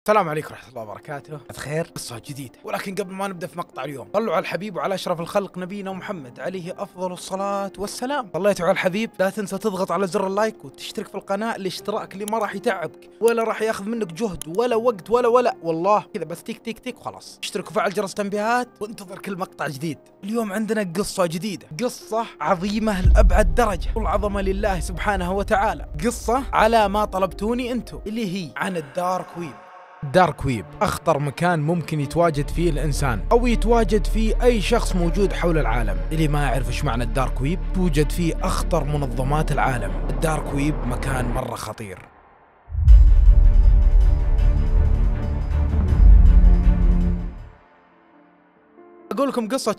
السلام عليكم ورحمة الله وبركاته. بخير. قصة جديدة، ولكن قبل ما نبدأ في مقطع اليوم صلوا على الحبيب وعلى أشرف الخلق نبينا محمد عليه أفضل الصلاة والسلام. صليتوا على الحبيب، لا تنسى تضغط على زر اللايك وتشترك في القناة. الاشتراك اللي ما راح يتعبك ولا راح ياخذ منك جهد ولا وقت ولا والله كذا بس تيك تيك تيك وخلاص. اشترك وفعل جرس التنبيهات وانتظر كل مقطع جديد. اليوم عندنا قصة جديدة، قصة عظيمة لأبعد درجة، والعظمة لله سبحانه وتعالى. قصة على ما طلبتوني انتم، اللي هي عن الدارك ويب. الدارك ويب أخطر مكان ممكن يتواجد فيه الإنسان أو يتواجد فيه أي شخص موجود حول العالم. اللي ما يعرف إيش معنى الدارك ويب، توجد فيه أخطر منظمات العالم. الدارك ويب مكان مرة خطير. أقول لكم قصة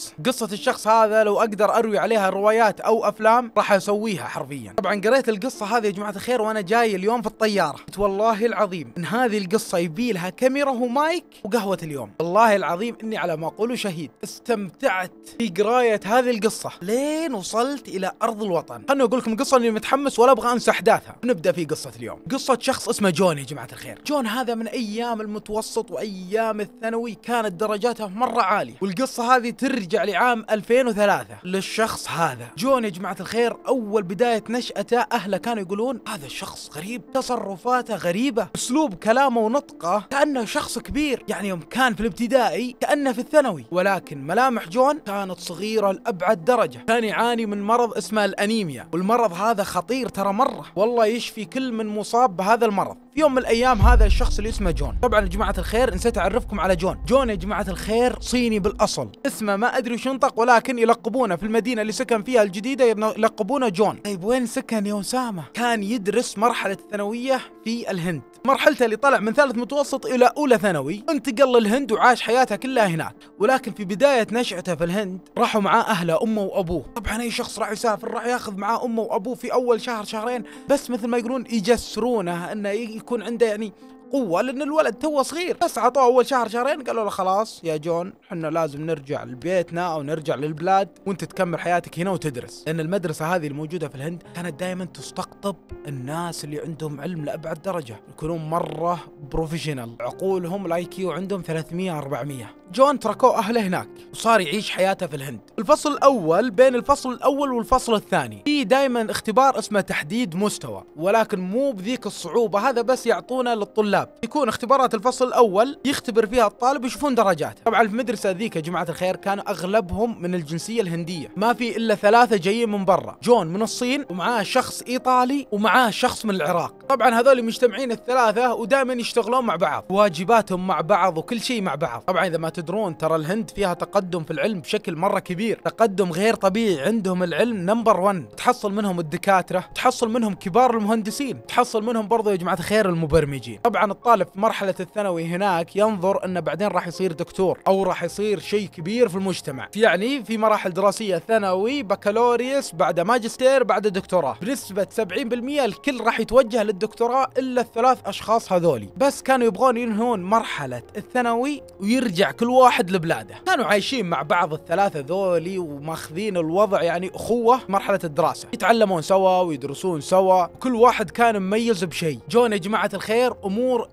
الشخص هذا لو أقدر أروي عليها روايات أو أفلام راح أسويها حرفيا. طبعا قريت القصة هذه يا جماعة الخير وأنا جاي اليوم في الطيارة، والله العظيم إن هذه القصة يبي لها كاميرا ومايك وقهوة اليوم. والله العظيم إني على ما أقوله شهيد. استمتعت في قراية هذه القصة لين وصلت إلى أرض الوطن. خلني أقول لكم قصة إني متحمس ولا أبغى أنسى أحداثها. نبدأ في قصة اليوم. قصة شخص اسمه جون يا جماعة الخير. جون هذا من أيام المتوسط وأيام الثانوي كانت درجاته مرة عالية، والقصة هذه ترجع لعام 2003 للشخص هذا. جون يا جماعة الخير أول بداية نشأته أهله كانوا يقولون هذا الشخص غريب، تصرفاته غريبة، أسلوب كلامه ونطقه كأنه شخص كبير. يعني يوم كان في الابتدائي كأنه في الثانوي، ولكن ملامح جون كانت صغيرة لأبعد درجة. كان يعاني من مرض اسمه الأنيميا، والمرض هذا خطير ترى مرة، والله يشفي كل من مصاب بهذا المرض. في يوم من الأيام هذا الشخص اللي اسمه جون، طبعا يا جماعة الخير نسيت أعرفكم على جون. جون يا جماعة الخير صيني بالأصل، اسمه ما أدري وش ينطق، ولكن يلقبونه في المدينة اللي سكن فيها الجديدة يلقبونه جون. طيب وين سكن يا أسامة؟ كان يدرس مرحلة الثانوية في الهند، مرحلته اللي طلع من ثالث متوسط إلى أولى ثانوي، انتقل للهند وعاش حياته كلها هناك. ولكن في بداية نشأته في الهند راحوا معاه أهله أمه وأبوه. طبعا أي شخص راح يسافر راح ياخذ معاه أمه وأبوه في أول شهر شهرين، بس مثل ما يقولون يجسرونه أنه يكون عنده يعني قوة، لأن الولد توه صغير. بس عطوه أول شهر شهرين قالوا له خلاص يا جون حنا لازم نرجع لبيتنا أو نرجع للبلاد وانت تكمل حياتك هنا وتدرس، لأن المدرسة هذه الموجودة في الهند كانت دائما تستقطب الناس اللي عندهم علم لأبعد درجة، يكونون مرة بروفيشنال، عقولهم الاي كيو عندهم 300 400. جون تركوه أهله هناك وصار يعيش حياته في الهند. الفصل الأول بين الفصل الأول والفصل الثاني في دائما اختبار اسمه تحديد مستوى، ولكن مو بذيك الصعوبة، هذا بس يعطونه للطلاب. يكون اختبارات الفصل الأول يختبر فيها الطالب يشوفون درجاته. طبعا المدرسة ذيك يا جماعة الخير كانوا أغلبهم من الجنسية الهندية، ما في إلا 3 جايين من برا. جون من الصين ومعاه شخص إيطالي ومعاه شخص من العراق. طبعا هذول مجتمعين الثلاثة ودائما يشتغلون مع بعض، واجباتهم مع بعض وكل شيء مع بعض. طبعا إذا ما تدرون ترى الهند فيها تقدم في العلم بشكل مرة كبير، تقدم غير طبيعي. عندهم العلم نمبر 1، تحصل منهم الدكاترة، تحصل منهم كبار المهندسين، تحصل منهم برضو يا جماعة الخير المبرمجين. طبعا الطالب في مرحلة الثانوي هناك ينظر انه بعدين راح يصير دكتور او راح يصير شيء كبير في المجتمع. يعني في مراحل دراسية ثانوي بكالوريوس بعد ماجستير بعد دكتوراه، بنسبة 70% الكل راح يتوجه للدكتوراه الا ال3 اشخاص هذولي. بس كانوا يبغون ينهون مرحلة الثانوي ويرجع كل واحد لبلاده. كانوا عايشين مع بعض الثلاثة ذولي وماخذين الوضع يعني اخوة مرحلة الدراسة، يتعلمون سوا ويدرسون سوا، كل واحد كان مميز بشيء. جون يا جماعة الخير امور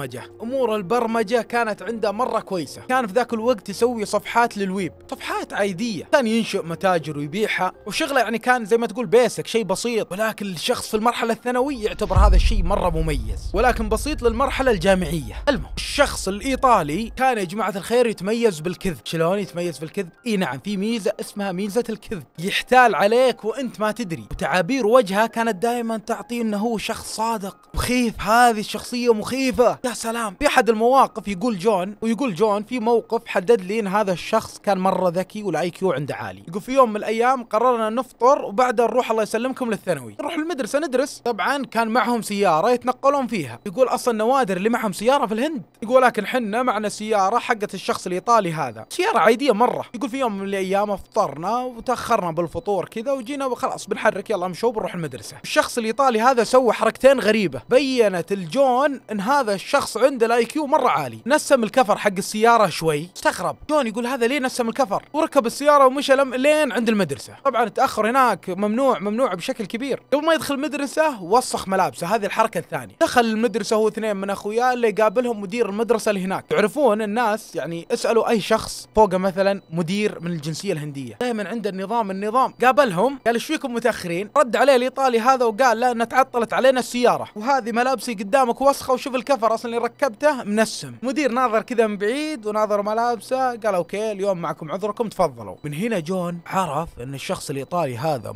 البرمجة كانت عنده مرة كويسة. كان في ذاك الوقت يسوي صفحات للويب، صفحات عادية، كان ينشئ متاجر ويبيعها وشغله، يعني كان زي ما تقول بيسك، شيء بسيط. ولكن الشخص في المرحلة الثانوية يعتبر هذا الشيء مرة مميز، ولكن بسيط للمرحلة الجامعية. المهم الشخص الإيطالي كان يا جماعة الخير يتميز بالكذب. شلون يتميز بالكذب؟ اي نعم، في ميزة اسمها ميزة الكذب، يحتال عليك وانت ما تدري، وتعابير وجهه كانت دائما تعطي انه هو شخص صادق مخيف. هذه الشخصية مخيفة يا سلام. في احد المواقف يقول جون في موقف حدد لي ان هذا الشخص كان مرة ذكي والاي كيو عنده عالي. يقول في يوم من الايام قررنا نفطر وبعدها نروح الله يسلمكم للثانوي، نروح المدرسة ندرس. طبعا كان معهم سيارة يتنقلون فيها. يقول اصلا نوادر اللي معهم سيارة في الهند. يقول لكن حنا معنا سيارة حقت الشخص الايطالي هذا، سيارة عادية مرة. يقول في يوم من الايام فطرنا وتاخرنا بالفطور كذا وجينا خلاص بنحرك يلا مشوا بنروح المدرسة. الشخص الايطالي هذا سوى حركتين غريبة بينت الجون ان هذا الشخص عنده الاي كيو مرة عالي. نسم الكفر حق السيارة شوي، استغرب جون يقول هذا ليه نسم الكفر، وركب السيارة ومشى لين عند المدرسة. طبعا التأخر هناك ممنوع بشكل كبير. قبل ما يدخل المدرسة وسخ ملابسه، هذه الحركة الثانية. دخل المدرسة هو اثنين من اخوياه اللي يقابلهم مدير المدرسة اللي هناك. تعرفون الناس يعني اسألوا اي شخص فوقه مثلا مدير من الجنسية الهندية، دائما عنده النظام. قابلهم قال ايش فيكم متأخرين؟ رد عليه الايطالي هذا وقال لا ان تعطلت علينا السيارة، وهذه ملابسي قدامك وسخة، وشوف الكفر اصلا اللي ركبته منسم. مدير ناظر كذا من بعيد وناظر ملابسه، قال اوكي اليوم معكم عذركم تفضلوا. من هنا جون عرف ان الشخص الايطالي هذا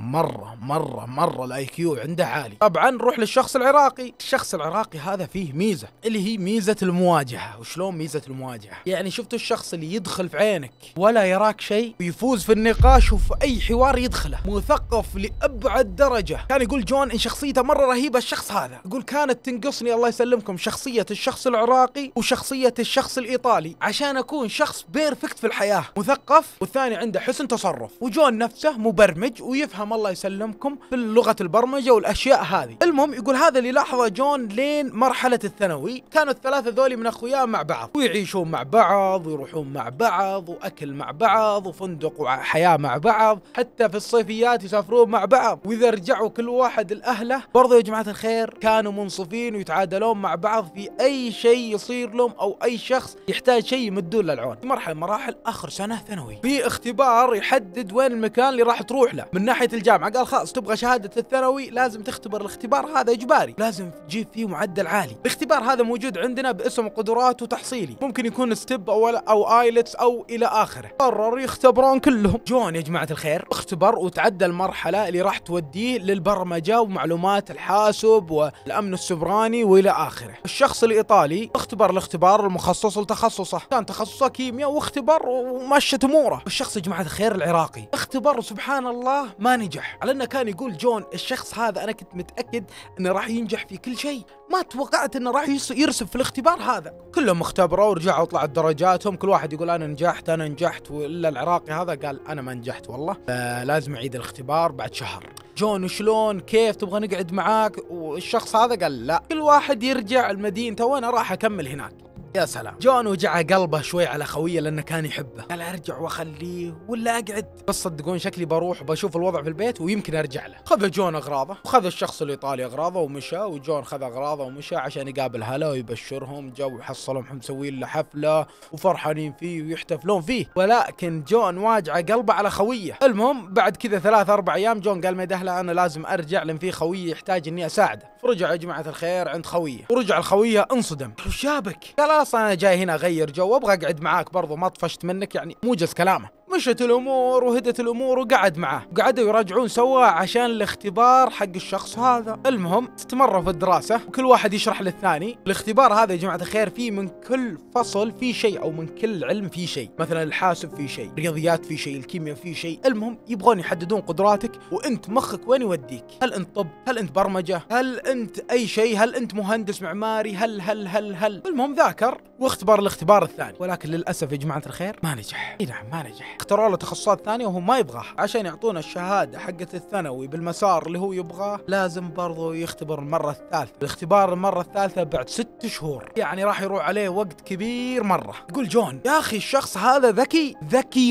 مرة الاي كيو عنده عالي. طبعا نروح للشخص العراقي. الشخص العراقي هذا فيه ميزة اللي هي ميزة المواجهة. وشلون ميزة المواجهة؟ يعني شفتوا الشخص اللي يدخل في عينك ولا يراك شيء ويفوز في النقاش وفي اي حوار يدخله، مثقف لأبعد درجة. كان يقول جون ان شخصيته مرة رهيبة. الشخص هذا يقول كانت تنقصني الله يسلمكم شخصية الشخص العراقي وشخصية الشخص الإيطالي عشان أكون شخص بيرفكت في الحياة، مثقف والثاني عنده حسن تصرف. وجون نفسه مبرمج ويفهم الله يسلمكم في لغة البرمجة والأشياء هذه. المهم يقول هذا اللي لاحظه جون لين مرحلة الثانوي. كانوا الثلاثة ذولي من أخوياه مع بعض ويعيشون مع بعض ويروحون مع بعض وأكل مع بعض وفندق وحياة مع بعض، حتى في الصيفيات يسافرون مع بعض. وإذا رجعوا كل واحد لأهله برضو يا جماعة الخير كانوا منصفين ويتعادلون مع بعض في أي شيء يصير لهم أو أي شخص يحتاج شيء يمدون له العون. في مرحلة مراحل آخر سنة ثانوي في اختبار يحدد وين المكان اللي راح تروح له من ناحية الجامعة. قال خلاص تبغى شهادة الثانوي لازم تختبر الاختبار هذا إجباري، لازم تجيب فيه معدل عالي. الاختبار هذا موجود عندنا باسم قدرات وتحصيلي، ممكن يكون ستيب أو آيلتس أو إلى آخره. قرروا يختبرون كلهم. جون يا جماعة الخير اختبر وتعدى المرحلة اللي راح توديه للبرمجة ومعلومات الحاسب والأمن السبراني وإلى آخره. الشخص الإيطالي اختبر الاختبار المخصص لتخصصه، كان تخصصه كيمياء، واختبر ومشت أموره. الشخص يا جماعة الخير العراقي اختبر سبحان الله ما نجح، على أنه كان يقول جون الشخص هذا أنا كنت متأكد أنه راح ينجح في كل شيء، ما توقعت أنه راح يرسب في الاختبار هذا. كلهم اختبروا ورجعوا وطلعت درجاتهم، كل واحد يقول أنا نجحت، وإلا العراقي هذا قال أنا ما نجحت والله، لازم أعيد الاختبار بعد شهر. جون وشلون كيف تبغى نقعد معاك؟ والشخص هذا قال لا، كل واحد يرجع لمدينته وانا راح اكمل هناك. يا سلام. جون وجع قلبه شوي على خويه لانه كان يحبه، قال ارجع واخليه ولا اقعد؟ بس صدقون شكلي بروح وبشوف الوضع في البيت ويمكن ارجع له. خذ جون اغراضه وخذ الشخص الايطالي اغراضه ومشى، وجون خذ اغراضه ومشى عشان يقابل هلا ويبشرهم. جو حصلهم مسوين له حفله وفرحانين فيه ويحتفلون فيه، ولكن جون واجع قلبه على خويه. المهم بعد كذا 3-4 ايام جون قال ما يدهله انا لازم ارجع لان في خويه يحتاج اني اساعده. فرجع يا جماعه الخير عند خويه، ورجع الخويه انصدم. وش جابك؟ قال اصلا انا جاي هنا اغير جو وابغى اقعد معاك برضو، ما طفشت منك يعني، موجز كلامه. مشت الامور وهدت الامور وقعد معاه، وقعدوا يراجعون سوا عشان الاختبار حق الشخص هذا. المهم استمروا في الدراسه وكل واحد يشرح للثاني. الاختبار هذا يا جماعه الخير فيه من كل فصل فيه شيء، او من كل علم فيه شيء، مثلا الحاسب فيه شيء، الرياضيات فيه شيء، الكيمياء فيه شيء. المهم يبغون يحددون قدراتك وانت مخك وين يوديك، هل انت طب، هل انت برمجه، هل انت اي شيء، هل انت مهندس معماري، هل. المهم ذاكر واختبر الاختبار الثاني، ولكن للاسف يا جماعه الخير ما نجح. اي نعم ما نجح. اختاروا له تخصصات ثانيه وهو ما يبغاها، عشان يعطونا الشهاده حقه الثانوي بالمسار اللي هو يبغاه لازم برضو يختبر المره الثالثه. الاختبار المره الثالثه بعد 6 شهور، يعني راح يروح عليه وقت كبير مره. يقول جون يا اخي الشخص هذا ذكي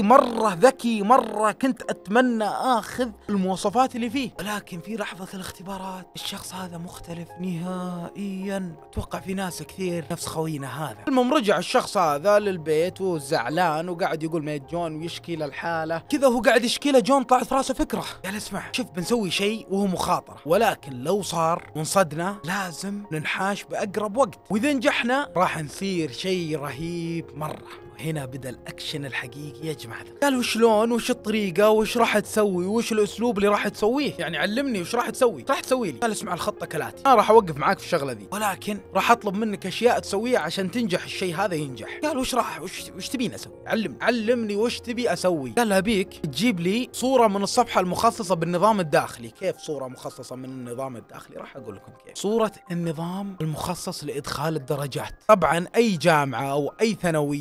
مره، كنت اتمنى اخذ المواصفات اللي فيه، ولكن في لحظه الاختبارات الشخص هذا مختلف نهائيا. اتوقع في ناس كثير نفس خوينا هذا. المهم رجع الشخص هذا للبيت وزعلان وقاعد يقول ميت جون ويشكي للحاله كذا. هو قاعد يشكي له جون طلعت في راسه فكره، قال اسمع شوف بنسوي شيء وهو مخاطره، ولكن لو صار ونصدنا لازم ننحاش باقرب وقت، واذا نجحنا راح نصير شيء رهيب مره. هنا بدأ الأكشن الحقيقي يا جماعة. قال وشلون، وش الطريقة، وش راح تسوي، وش الأسلوب اللي راح تسويه، يعني علمني وش راح تسوي، راح تسوي لي. قال اسمع الخطة كالآتي، أنا راح أوقف معاك في الشغلة ذي، ولكن راح أطلب منك أشياء تسويها عشان تنجح الشيء هذا ينجح. قال وش تبين أسوي، علمني وش تبي أسوي. قال أبيك تجيب لي صورة من الصفحة المخصصة بالنظام الداخلي. كيف صورة مخصصة من النظام الداخلي؟ راح أقول لكم كيف. صورة النظام المخصص لإدخال الدرجات. طبعا أي جامعة أو أي ثانوية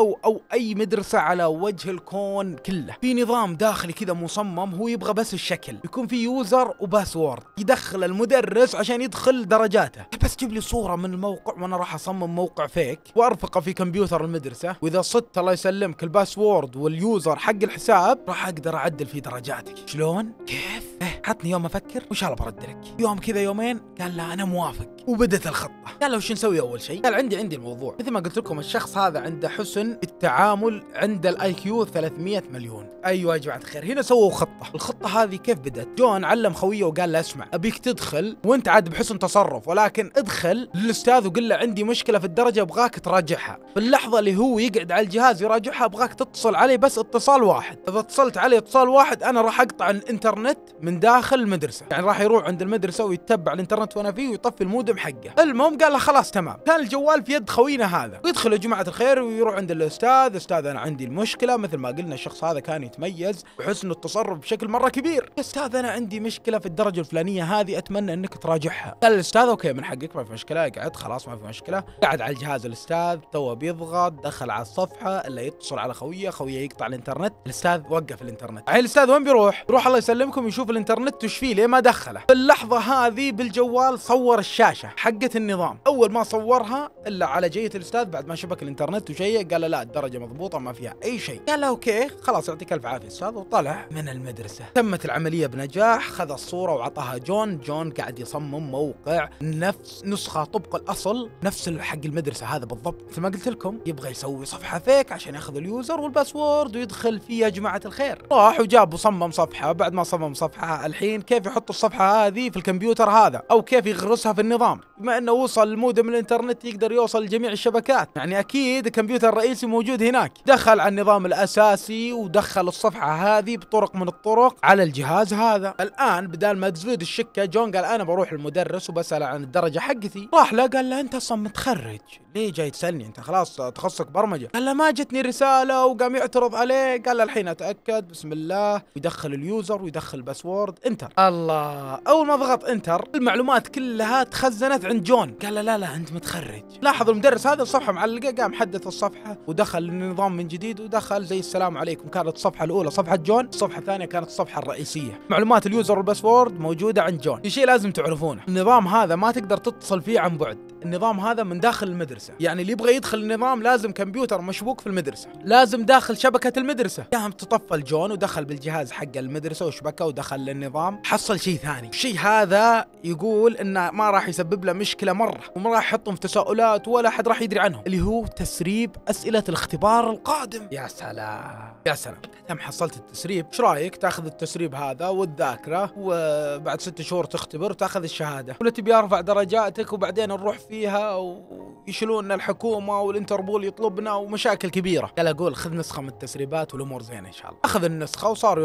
أو أي مدرسة على وجه الكون كله، في نظام داخلي كذا مصمم، هو يبغى بس الشكل، يكون في يوزر وباسورد يدخل المدرس عشان يدخل درجاته. بس جيب لي صورة من الموقع وأنا راح أصمم موقع فيك وأرفقه في كمبيوتر المدرسة، وإذا صدت الله يسلمك الباسورد واليوزر حق الحساب راح أقدر أعدل في درجاتك. شلون؟ كيف؟ حطني يوم أفكر وإن شاء الله برد لك. يوم كذا يومين قال لا أنا موافق، وبدت الخطة. قال له وش نسوي أول شيء؟ قال عندي الموضوع مثل ما قلت لكم، الشخص هذا عنده حسن التعامل، عند الاي كيو 300 مليون. ايوه يا جماعه الخير، هنا سووا خطه. الخطه هذه كيف بدت؟ جون علم خويه وقال له اسمع، ابيك تدخل وانت عاد بحسن تصرف، ولكن ادخل للاستاذ وقل له عندي مشكله في الدرجه ابغاك تراجعها. في اللحظه اللي هو يقعد على الجهاز يراجعها ابغاك تتصل عليه بس اتصال واحد. اذا اتصلت عليه اتصال واحد انا راح اقطع الانترنت من داخل المدرسه، يعني راح يروح عند المدرسه ويتبع الانترنت وانا فيه ويطفي المودم حقه. المهم قال له خلاص تمام. كان الجوال في يد خوينا هذا، ويدخل يا جماعه الخير ويروح عند الاستاذ. استاذ انا عندي المشكله، مثل ما قلنا الشخص هذا كان يتميز بحسن التصرف بشكل مره كبير. يا استاذ انا عندي مشكله في الدرجه الفلانيه هذه، اتمنى انك تراجعها. قال الاستاذ اوكي من حقك ما في مشكله، قعد خلاص ما في مشكله. قعد على الجهاز الاستاذ تو بيضغط، دخل على الصفحه اللي يتصل على خويه يقطع الانترنت. الاستاذ وقف الانترنت. الحين الاستاذ وين بيروح الله يسلمكم يشوف الانترنت وش فيه، ليه ما دخله. في اللحظه هذه بالجوال صور الشاشه حقت النظام. اول ما صورها الا على جيه الاستاذ بعد ما شبك الانترنت وشيء، قال له لا الدرجه مضبوطه ما فيها اي شيء. قال له اوكي خلاص يعطيك الف عافيه استاذ، وطلع من المدرسه. تمت العمليه بنجاح. خذ الصوره وعطاها جون قاعد يصمم موقع نفس نسخه طبق الاصل، نفس حق المدرسه هذا بالضبط. مثل ما قلت لكم يبغى يسوي صفحه فيك عشان ياخذ اليوزر والباسورد ويدخل فيه. يا جماعه الخير راح وجاب وصمم صفحه. بعد ما صمم صفحه الحين كيف يحط الصفحه هذه في الكمبيوتر هذا، او كيف يغرسها في النظام، بما انه وصل المودم الانترنت يقدر يوصل لجميع الشبكات، يعني اكيد الكمبيوتر الرئيسي موجود هناك. دخل على النظام الاساسي ودخل الصفحه هذه بطرق من الطرق على الجهاز هذا. الان بدال ما تزود الشكه جون قال انا بروح المدرس وبسال عن الدرجه حقتي. راح له قال له انت اصلا متخرج، ليه جاي تسالني؟ انت خلاص تخصصك برمجه. قال له ما جتني رساله، وقام يعترض عليه. قال له الحين اتاكد، بسم الله، ويدخل اليوزر ويدخل الباسورد، انتر. الله، اول ما ضغط انتر المعلومات كلها تخزنت عند جون. قال له لا انت متخرج. لاحظ المدرس هذا الصفحه معلقه، قام حدث الصفحه ودخل النظام من جديد، ودخل زي السلام عليكم. كانت الصفحه الاولى صفحه جون، الصفحه الثانيه كانت الصفحه الرئيسيه. معلومات اليوزر والباسورد موجوده عند جون. في شيء لازم تعرفونه، النظام هذا ما تقدر تتصل فيه عن بعد، النظام هذا من داخل المدرسه، يعني اللي يبغى يدخل النظام لازم كمبيوتر مشبوك في المدرسه، لازم داخل شبكه المدرسه. قام تطفل جون ودخل بالجهاز حق المدرسه وشبكه ودخل للنظام. حصل شيء ثاني، الشيء هذا يقول انه ما راح يسبب له مشكله مره، وما راح يحطهم في تساؤلات ولا احد راح يدري عنهم، اللي هو تسريب اسئله الاختبار القادم. يا سلام يا سلام. تم حصلت التسريب، ايش رايك تاخذ التسريب هذا وتذاكره، وبعد 6 شهور تختبر وتاخذ الشهاده، ولا تبي ارفع درجاتك وبعدين نروح فيها ويشيلون الحكومه والانتربول يطلبنا ومشاكل كبيره. قال اقول خذ نسخه من التسريبات والامور زينه ان شاء الله. اخذ النسخه وصاروا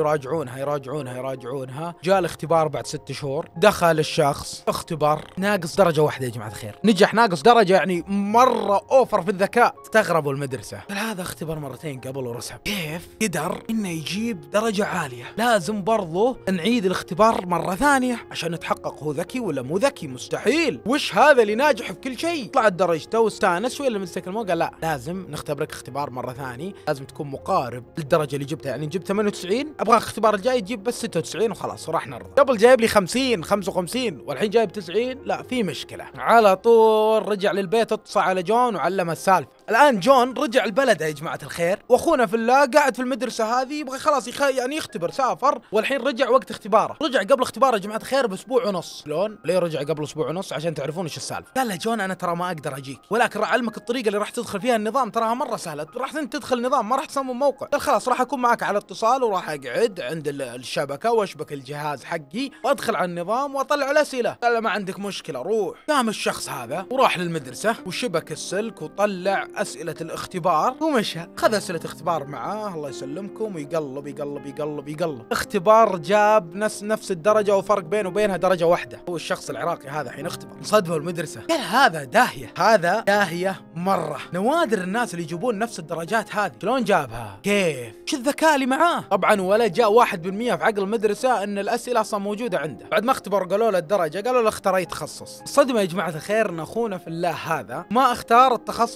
يراجعونها. جاء الاختبار بعد 6 شهور، دخل الشخص اختبر ناقص درجه واحده. يا جماعه الخير نجح ناقص درجه، يعني مره اوفر في الذكاء. استغربوا المدرسه، قال هذا اختبر مرتين قبل ورسب، كيف قدر انه يجيب درجه عاليه؟ لازم برضه نعيد الاختبار مره ثانيه عشان نتحقق هو ذكي ولا مو ذكي. مستحيل، وش هذا اللي ناجح في كل شيء؟ طلعت درجته واستانس شوي لما مسك الموقع. قال لا لازم نختبرك اختبار مره ثاني، لازم تكون مقارب للدرجه اللي جبتها، يعني جبت 98 ابغى الاختبار الجاي تجيب بس 96 وخلاص وراح نرضى. قبل جايب لي 50 55 والحين جايب 90، لا في مشكله. على طول رجع للبيت، اتصل على جون وعلمه السالفه. الان جون رجع البلد يا جماعه الخير، واخونا في الله قاعد في المدرسه هذه يبغى خلاص يعني يختبر، سافر والحين رجع وقت اختباره. رجع قبل اختباره يا جماعه الخير باسبوع ونص. شلون؟ ليه رجع قبل اسبوع ونص؟ عشان تعرفون ايش السالفه. قال له جون انا ترى ما اقدر اجيك، ولكن راح اعلمك الطريقه اللي راح تدخل فيها النظام، تراها مره سهله. راح انت تدخل النظام، ما راح تصمم موقع. قال خلاص راح اكون معك على اتصال، وراح اقعد عند الشبكه واشبك الجهاز حقي وادخل على النظام واطلع الاسئله. قال له ما عندك مشكله روح. قام الشخص هذا وراح للمدرسه وشبك السلك وطلع اسئله الاختبار ومشى. خذ اسئله اختبار معاه الله يسلمكم، ويقلب. اختبار جاب نفس الدرجه وفرق بينه وبينها درجه واحده. هو الشخص العراقي هذا حين اختبر صدمه المدرسه، قال هذا داهيه مره. نوادر الناس اللي يجيبون نفس الدرجات هذه، شلون جابها؟ كيف؟ شو الذكاء اللي معاه؟ طبعا ولا جاء 1% في عقل المدرسه ان الاسئله اصلا موجوده عنده. بعد ما اختبر قالوا له الدرجه، قالوا له اختار اي تخصص. الصدمه يا جماعه الخير ان اخونا في الله هذا ما اختار التخصص اللي يبغاه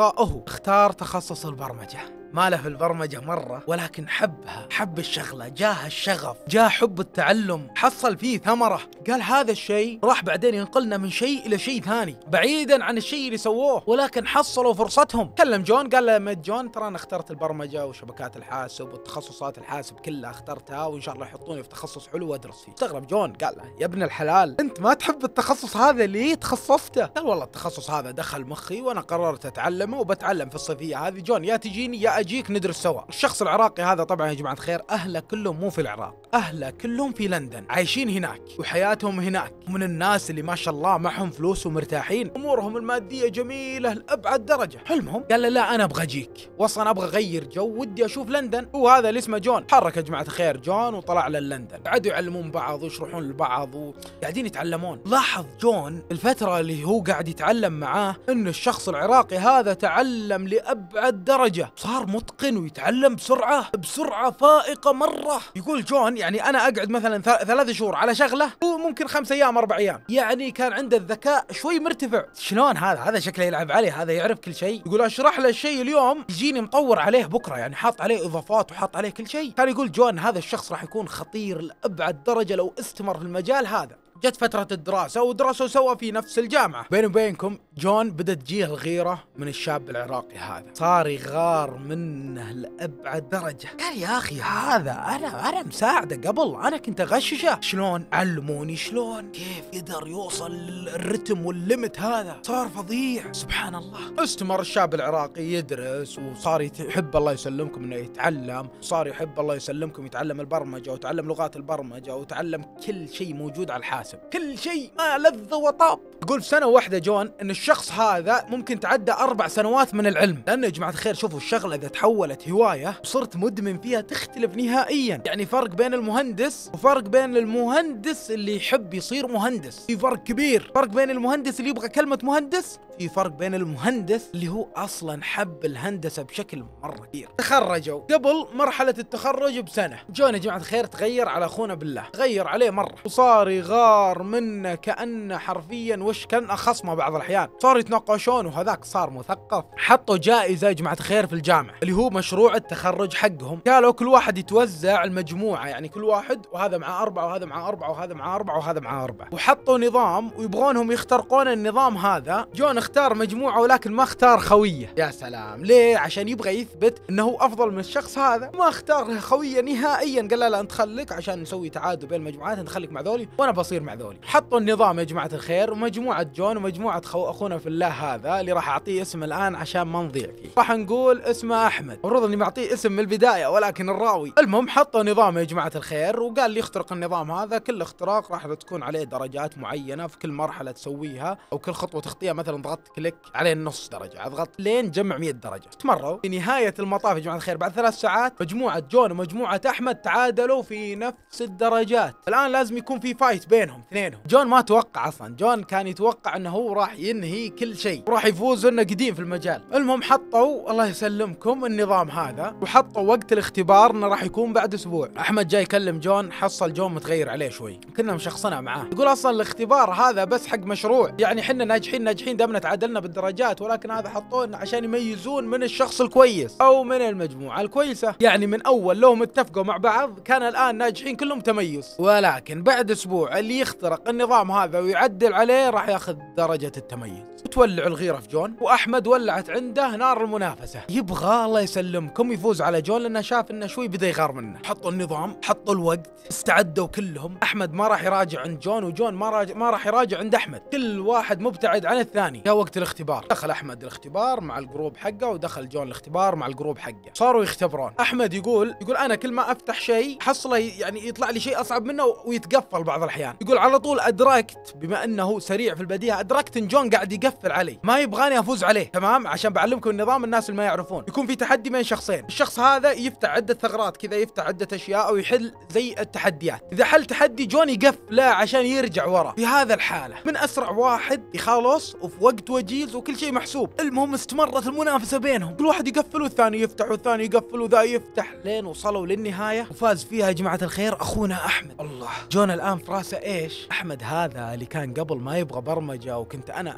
ابغاه اختار تخصص البرمجة. ما له في البرمجة مرة، ولكن حبها، حب الشغلة، جاه الشغف، جاه حب التعلم، حصل فيه ثمرة. قال هذا الشيء راح بعدين ينقلنا من شيء إلى شيء ثاني بعيدا عن الشيء اللي سووه، ولكن حصلوا فرصتهم. كلم جون قال له ميت جون ترى أنا اخترت البرمجة وشبكات الحاسب والتخصصات الحاسب كلها اخترتها، وإن شاء الله يحطوني في تخصص حلو وأدرس فيه. استغرب جون قال له يا ابن الحلال أنت ما تحب التخصص هذا ليه تخصصته؟ قال والله التخصص هذا دخل مخي وأنا قررت أتعلمه وبتعلم في الصيفية هذه. جون يا تجيني يا أجيك ندرس سوا. الشخص العراقي هذا طبعا يا جماعة الخير أهله كلهم مو في العراق، أهله كلهم في لندن، عايشين هناك وحياتهم هناك، ومن الناس اللي ما شاء الله معهم فلوس ومرتاحين، أمورهم المادية جميلة لأبعد درجة. المهم قال له لا أنا أبغى أجيك، وأصلا أبغى أغير جو، ودي أشوف لندن. وهذا اللي اسمه جون حرك يا جماعة الخير جون وطلع لندن، قعدوا يعلمون بعض ويشرحون لبعض وقاعدين يتعلمون. لاحظ جون الفترة اللي هو قاعد يتعلم معاه إن الشخص العراقي هذا تعلم لأبعد درجة، صار متقن ويتعلم بسرعة فائقة مرة. يقول جون يعني أنا أقعد مثلا 3 شهور على شغلة وممكن 5 أيام 4 أيام، يعني كان عنده الذكاء شوي مرتفع. شلون هذا شكله يلعب عليه، هذا يعرف كل شيء. يقول أشرح له الشيء اليوم يجيني مطور عليه بكرة، يعني حاط عليه إضافات وحاط عليه كل شيء. كان يقول جون هذا الشخص راح يكون خطير لأبعد درجة لو استمر في المجال هذا. جت فترة الدراسة ودرسوا سوا في نفس الجامعة. بيني وبينكم جون بدت تجيه الغيرة من الشاب العراقي هذا، صار يغار منه لأبعد درجة. قال يا أخي هذا أنا مساعده قبل، أنا كنت أغششه، شلون علموني شلون كيف يقدر يوصل الرتم والليمت هذا، صار فظيع. سبحان الله. استمر الشاب العراقي يدرس وصار يحب الله يسلمكم انه يتعلم، صار يحب الله يسلمكم يتعلم البرمجة وتعلم لغات البرمجة وتعلم كل شيء موجود على الحاسب، كل شيء ما لذ وطاب. يقول في سنة واحدة جون ان الشخص هذا ممكن تعدى 4 سنوات من العلم، لانه يا جماعة الخير شوفوا الشغلة اذا تحولت هواية وصرت مدمن فيها تختلف نهائيا. يعني فرق بين المهندس وفرق بين المهندس اللي يحب يصير مهندس، في فرق كبير. فرق بين المهندس اللي يبغى كلمة مهندس، في فرق بين المهندس اللي هو اصلا حب الهندسة بشكل مرة كبير. تخرجوا قبل مرحلة التخرج بسنة. جون يا جماعة الخير تغير على اخونا بالله، تغير عليه مرة وصار يغار منه كأنه حرفيا وش كان خصمه بعض الأحيان، صار يتناقشون وهذاك صار مثقف. حطوا جائزة يا جماعة الخير في الجامعة اللي هو مشروع التخرج حقهم، قالوا كل واحد يتوزع المجموعة، يعني كل واحد وهذا مع 4 وهذا مع 4 وهذا مع 4 وهذا مع 4، وحطوا نظام ويبغونهم يخترقون النظام هذا. جون اختار مجموعة ولكن ما اختار خوية. يا سلام، ليه؟ عشان يبغى يثبت انه افضل من الشخص هذا، ما اختار خوية نهائيا. قال لا انت خليك عشان نسوي تعادل بين المجموعات، انت خليك مع ذولي وانا بصير مع ذولي. حطوا النظام يا جماعة الخير، ومجموعة جون ومجموعة اخونا في الله هذا اللي راح اعطيه اسم الان عشان ما نضيع فيه، راح نقول اسمه احمد، المفروض اني معطيه اسم من البداية ولكن الراوي. المهم حطوا نظام يا جماعة الخير، وقال لي يخترق النظام هذا، كل اختراق راح تكون عليه درجات معينة في كل مرحلة تسويها، او كل خطوة تخطيها مثلا ضغطت كليك عليه نص درجة، اضغط لين جمع 100 درجة. تمروا في نهاية المطاف يا جماعة الخير بعد 3 ساعات مجموعة جون ومجموعة احمد تعادلوا في نفس الدرجات. الان لازم يكون في فايت بينهم اثنينهم. جون ما توقع اصلا، جون كان يتوقع انه هو راح ينهي كل شيء وراح يفوز انه قديم في المجال. المهم حطوا الله يسلمكم النظام هذا، وحطوا وقت الاختبار انه راح يكون بعد اسبوع. احمد جاي يكلم جون، حصل جون متغير عليه شوي، كنا مشخصنا معاه. يقول اصلا الاختبار هذا بس حق مشروع، يعني حنا ناجحين دامنا تعادلنا بالدرجات، ولكن هذا حطوه عشان يميزون من الشخص الكويس او من المجموعة الكويسة. يعني من اول لو اتفقوا مع بعض كان الان ناجحين كلهم تميز، ولكن بعد اسبوع اللي يخترق النظام هذا ويعدل عليه راح ياخذ درجة التميز. تولع الغيرة في جون، واحمد ولعت عنده نار المنافسة، يبغى الله يسلمكم يفوز على جون لانه شاف انه شوي بدا يغار منه. حطوا النظام، حطوا الوقت، استعدوا كلهم. احمد ما راح يراجع عند جون، وجون ما راح يراجع عند احمد، كل واحد مبتعد عن الثاني. جاء وقت الاختبار، دخل احمد الاختبار مع الجروب حقه، ودخل جون الاختبار مع الجروب حقه، صاروا يختبرون. احمد يقول انا كل ما افتح شيء حصله يعني يطلع لي شيء اصعب منه ويتقفل بعض الاحيان. يقول على طول ادركت بما انه سريع في البديهة، ادركت ان جون قاعد يقفل علي، ما يبغاني افوز عليه. تمام، عشان بعلمكم النظام الناس اللي ما يعرفون. يكون في تحدي بين شخصين، الشخص هذا يفتح عدة ثغرات كذا، يفتح عدة اشياء او يحل زي التحديات. اذا حل تحدي جون يقفله عشان يرجع ورا. في هذا الحالة من اسرع واحد يخلص وفي وقت وجيز وكل شيء محسوب. المهم استمرت المنافسة بينهم، كل واحد يقفل والثاني يفتح والثاني يقفل وذا يفتح، لين وصلوا للنهاية وفاز فيها يا جماعة الخير اخونا احمد. الله، جون الان في راسه ايش؟ احمد هذا اللي كان قبل ما يبغى برمجة وكنت انا اساعد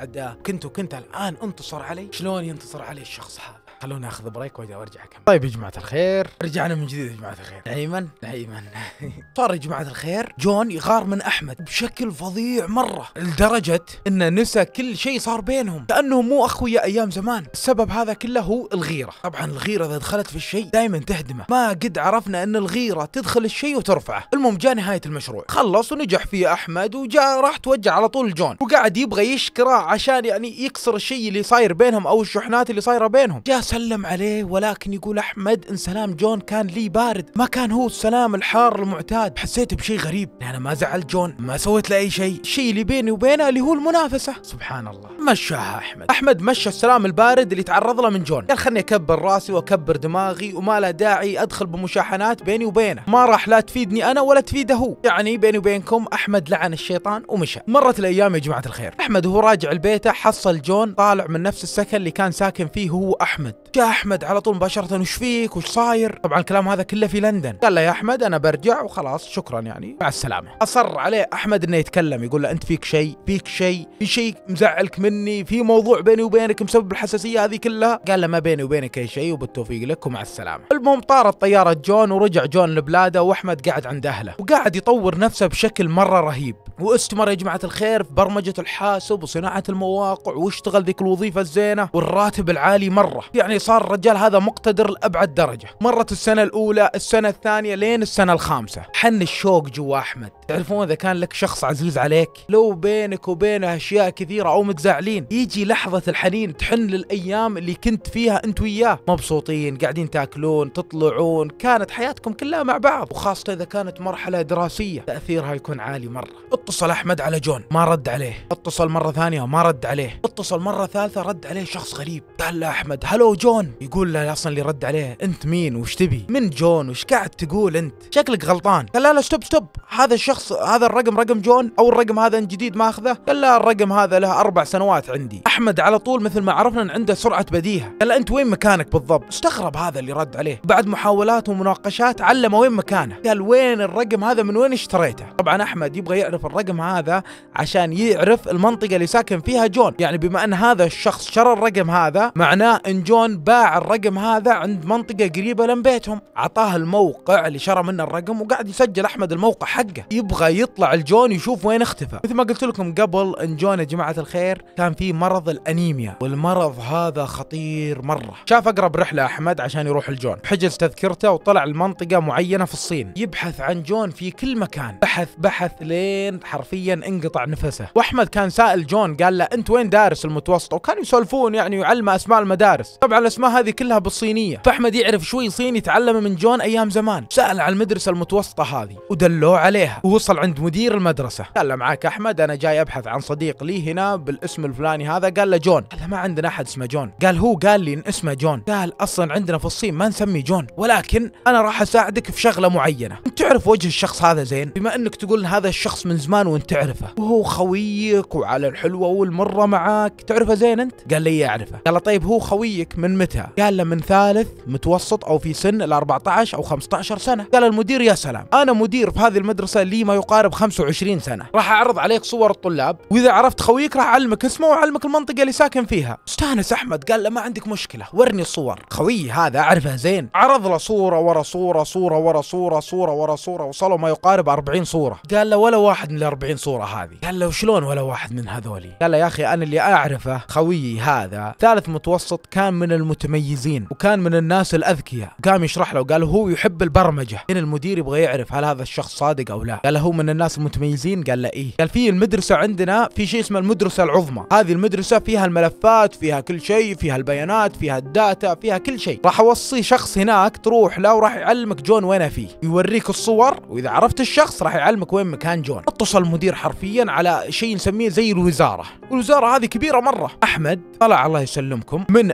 ساعده، كنت الان انتصر علي. شلون ينتصر علي الشخص هذا؟ خلوني اخذ بريك وارجع اكمل. طيب يا جماعه الخير، رجعنا من جديد يا جماعه الخير. نعيما صار يا جماعه الخير جون يغار من احمد بشكل فظيع مره، لدرجه انه نسى كل شيء صار بينهم، كانهم مو اخويا ايام زمان. السبب هذا كله هو الغيره. طبعا الغيره اذا دخلت في الشيء دائما تهدمه، ما قد عرفنا ان الغيره تدخل الشيء وترفعه. المهم جاء نهايه المشروع، خلص ونجح فيه احمد، وجاء راح توجه على طول جون، وقاعد يبغى يشكره عشان يعني يكسر الشيء اللي صاير بينهم او الشحنات اللي صايره بينهم. جاء سلم عليه، ولكن يقول احمد ان سلام جون كان لي بارد، ما كان هو السلام الحار المعتاد. حسيت بشيء غريب، انا ما زعلت جون، ما سويت له اي شيء، الشيء اللي بيني وبينه اللي هو المنافسه. سبحان الله، مشاها احمد مشى السلام البارد اللي تعرض له من جون، قال خلني اكبر راسي واكبر دماغي، وما له داعي ادخل بمشاحنات بيني وبينه، ما راح لا تفيدني انا ولا تفيده هو، يعني بيني وبينكم. احمد لعن الشيطان ومشى. مرت الايام يا جماعه الخير، احمد وهو راجع البيت حصل جون طالع من نفس السكن اللي كان ساكن فيه هو احمد. جاء احمد على طول مباشره، وش فيك وش صاير؟ طبعا الكلام هذا كله في لندن. قال له يا احمد انا برجع وخلاص شكرا يعني مع السلامه. اصر عليه احمد انه يتكلم، يقول له انت فيك شيء في شيء مزعلك مني، في موضوع بيني وبينك مسبب الحساسيه هذه كلها؟ قال له ما بيني وبينك اي شيء وبالتوفيق لك ومع السلامه. المهم طارت طياره جون ورجع جون لبلاده، واحمد قاعد عند اهله وقاعد يطور نفسه بشكل مره رهيب، واستمر يا جماعه الخير في برمجه الحاسب وصناعه المواقع، واشتغل ذيك الوظيفه الزينه والراتب العالي مره، يعني صار الرجال هذا مقتدر لابعد درجه. مرت السنه الاولى، السنه الثانيه، لين السنه الخامسه. حن الشوق جوا احمد. تعرفون اذا كان لك شخص عزيز عليك لو بينك وبينه اشياء كثيره او متزاعلين، يجي لحظه الحنين تحن للايام اللي كنت فيها انت وياه مبسوطين، قاعدين تاكلون تطلعون، كانت حياتكم كلها مع بعض، وخاصه اذا كانت مرحله دراسيه تاثيرها يكون عالي مره. اتصل احمد على جون ما رد عليه، اتصل مره ثانيه وما رد عليه، اتصل مره ثالثه رد عليه شخص غريب. قال له احمد هلو جون، يقول له اصلا اللي رد عليه انت مين وش تبي من جون وش قاعد تقول انت، شكلك غلطان. قال لا ستوب، هذا الشخص هذا الرقم رقم جون او الرقم هذا جديد ماخذه؟ قال لا الرقم هذا له 4 سنوات عندي. احمد على طول مثل ما عرفنا ان عنده سرعه بديهه، قال له انت وين مكانك بالضبط؟ استغرب هذا اللي رد عليه، بعد محاولات ومناقشات علمه وين مكانه، قال وين الرقم هذا من وين اشتريته؟ طبعا احمد يبغى يعرف الرقم هذا عشان يعرف المنطقه اللي ساكن فيها جون، يعني بما ان هذا الشخص شرى الرقم هذا معناه ان جون باع الرقم هذا عند منطقه قريبه من بيتهم. عطاه الموقع اللي شرى منه الرقم، وقاعد يسجل احمد الموقع حقه، يبغى يطلع الجون يشوف وين اختفى. مثل ما قلت لكم قبل ان جون يا جماعه الخير كان فيه مرض الانيميا، والمرض هذا خطير مره. شاف اقرب رحله احمد عشان يروح الجون، حجز تذكرته وطلع لمنطقه معينه في الصين، يبحث عن جون في كل مكان، بحث لين حرفيا انقطع نفسه. واحمد كان سائل جون قال له انت وين دارس المتوسطه، وكانوا يسولفون يعني يعلمه اسماء المدارس، طبعا الاسماء هذه كلها بالصينيه، فاحمد يعرف شوي صيني يتعلمه من جون ايام زمان. سال عن المدرسه المتوسطه هذه ودلوه عليها، ووصل عند مدير المدرسه، قال له معاك احمد انا جاي ابحث عن صديق لي هنا بالاسم الفلاني هذا. قال له جون، قال له ما عندنا احد اسمه جون. قال هو قال لي ان اسمه جون. قال اصلا عندنا في الصين ما نسمي جون، ولكن انا راح اساعدك في شغله معينه. انت تعرف وجه الشخص هذا زين، بما انك تقول هذا الشخص من زمان وانت تعرفه، وهو خويك وعلى الحلوه والمره معاك، تعرفه زين انت؟ قال لي اعرفه. قال له طيب هو خويك من متى؟ قال له من ثالث متوسط او في سن ال 14 او 15 سنه. قال المدير يا سلام، انا مدير في هذه المدرسه لي ما يقارب 25 سنه، راح اعرض عليك صور الطلاب، واذا عرفت خويك راح اعلمك اسمه واعلمك المنطقه اللي ساكن فيها. استانس احمد، قال له ما عندك مشكله ورني الصور، خويي هذا اعرفه زين. عرض له صوره ورا صوره، صوره ورا صوره، صوره ورا صوره، وصلوا ما يقارب 40 صوره. قال له ولا واحد من ال 40 صوره هذه. قال له وشلون ولا واحد من هذولي؟ قال له يا اخي انا اللي اعرفه خويي هذا ثالث متوسط، كان من المتميزين وكان من الناس الاذكياء. قام يشرح له وقال هو يحب البرمجه. هنا المدير يبغى يعرف هل هذا الشخص صادق او لا. قال له هو من الناس المتميزين؟ قال له ايه. قال في المدرسه عندنا في شيء اسمه المدرسه العظمى، هذه المدرسه فيها الملفات، فيها كل شيء، فيها البيانات، فيها الداتا، فيها كل شيء. راح اوصي شخص هناك تروح له وراح يعلمك جون وين فيه، يوريك الصور، واذا عرفت الشخص راح يعلمك وين مكان جون. اتصل المدير حرفيا على شيء نسميه زي الوزاره، والوزاره هذه كبيره مره. احمد طلع الله يسلمكم من المدرسه